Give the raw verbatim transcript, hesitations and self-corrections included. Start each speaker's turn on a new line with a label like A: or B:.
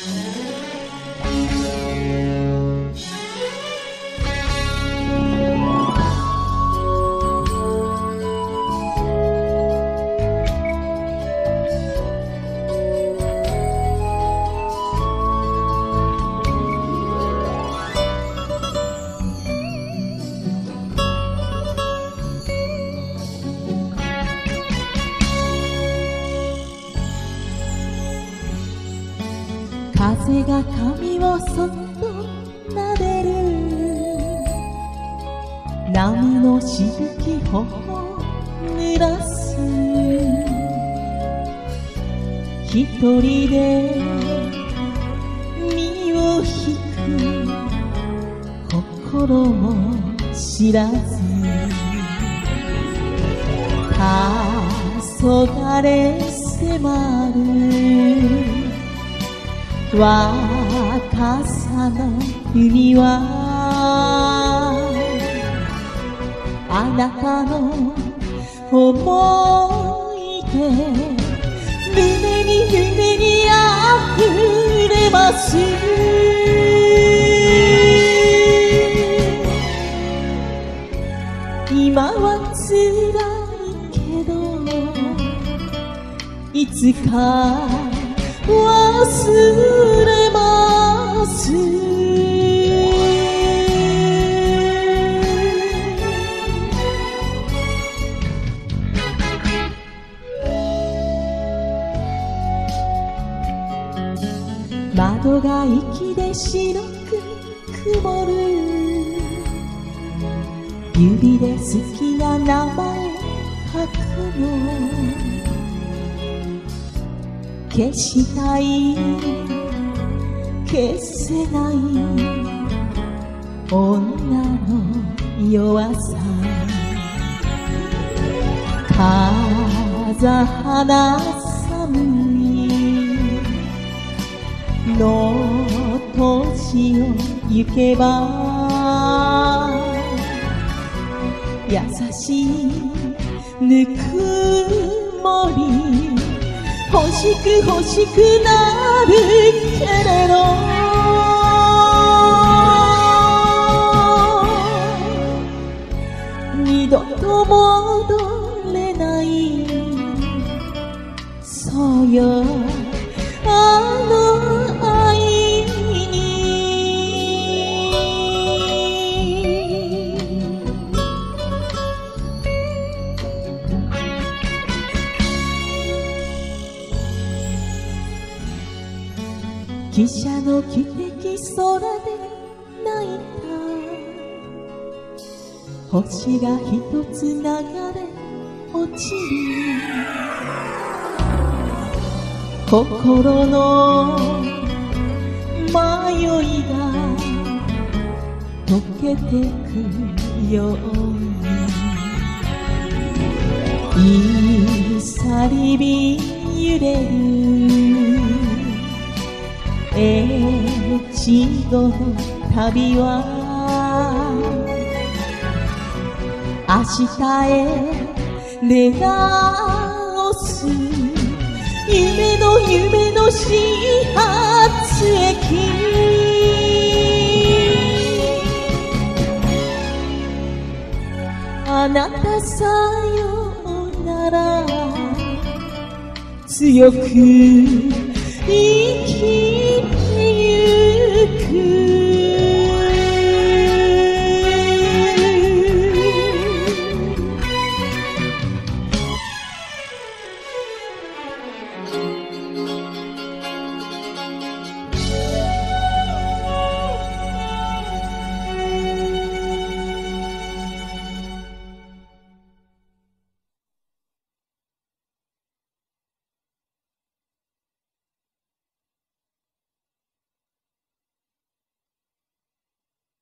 A: 風が髪をそっと撫でる、波のしぶき頬を濡らす、一人で身を引く心も知らず、黄昏迫る若さの海は、あなたの思い出胸に胸にあふれます。今は辛いけどいつか忘れます。窓が息で白く曇る、指で好きな名前書くの、消したい消せない女の弱さ、風花寒いの年を行けば、優しいぬくもり欲しく欲しくなるけれど、二度と戻れない、そうよあの愛に。汽車の汽笛空で泣いた、星が一つ流れ落ちる、心の迷いが溶けてくように、いさりび揺れる越後の旅は、明日へ出直す、夢の夢の始発駅、あなたさようなら、強く生き